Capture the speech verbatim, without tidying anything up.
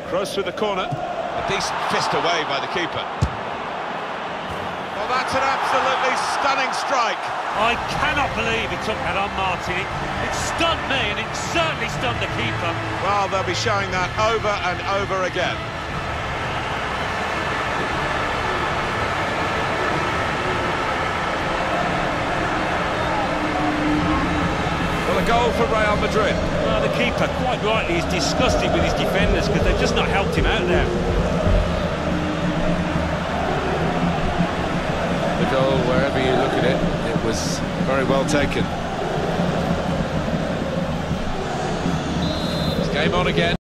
Cross with the corner. A decent fist away by the keeper. Well, that's an absolutely stunning strike. I cannot believe he took that on, Martin. It, it stunned me, and it certainly stunned the keeper. Well, they'll be showing that over and over again. Well, a goal for Real Madrid. Well, the keeper, quite rightly, is disgusted with his defenders because they've just not helped him out there. The goal, wherever you look at it, it was very well taken. It's game on again.